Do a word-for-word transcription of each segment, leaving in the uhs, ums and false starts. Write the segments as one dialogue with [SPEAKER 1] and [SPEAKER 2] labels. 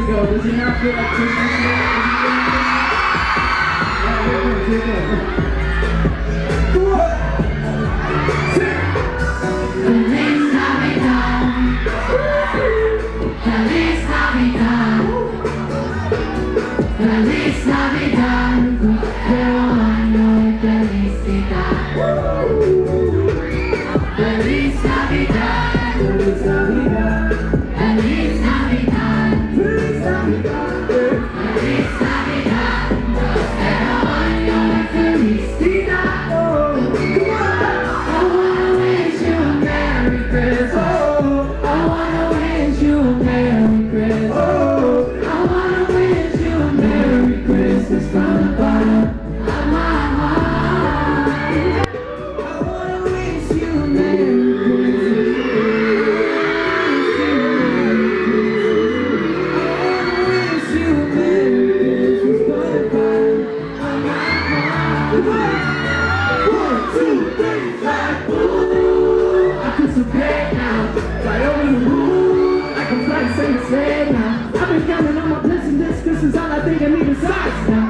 [SPEAKER 1] go. Does he not feel like Christmas yet? Yeah, here it goes, here it goes. Come on! Sing!
[SPEAKER 2] Feliz Navidad. Feliz Navidad. Feliz Navidad. Prospero año y felicidad. Feliz Navidad.
[SPEAKER 1] Feliz Navidad.
[SPEAKER 2] Feliz Navidad.
[SPEAKER 1] Feliz Navidad.
[SPEAKER 2] Feliz Navidad. Prospero año y felicidad.
[SPEAKER 1] Oh, come on!
[SPEAKER 2] I wanna wish you a Merry Christmas. I wanna wish you a Merry Christmas.
[SPEAKER 1] Oh,
[SPEAKER 2] I wanna wish you a Merry Christmas from the bottom of my heart.
[SPEAKER 1] I wanna wish you a Merry Christmas. Wish you a Merry Christmas from the bottom of my heart. One, two, three, five, ooh. I feel so great now, right over the moon. I can fly to Saint Say now. I've been counting on my blessings this Christmas, all I think I need is size now.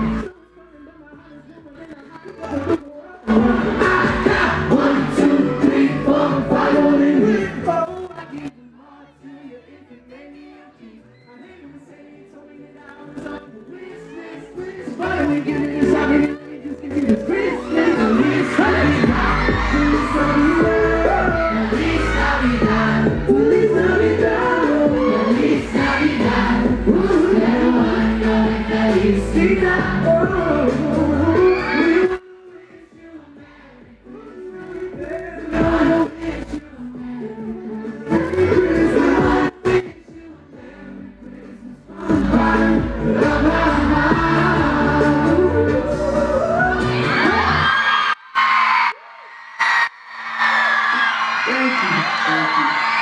[SPEAKER 2] One, two, three, four, five, one, and three.
[SPEAKER 1] Oh, I give them all to you if you made me a king. I hate when say you told me that I was on the wish list, wish. Why don't we give me this? I can just give you this Christmas. Feliz Navidad. Feliz Navidad.
[SPEAKER 2] Feliz Navidad.
[SPEAKER 1] Feliz Navidad.
[SPEAKER 2] Feliz Navidad. Prospero año y felicidad.
[SPEAKER 1] Oh,
[SPEAKER 2] I wanna wish you a Merry Christmas. I wanna wish you a Merry Christmas from the bottom of my heart.
[SPEAKER 1] thank you. Thank you.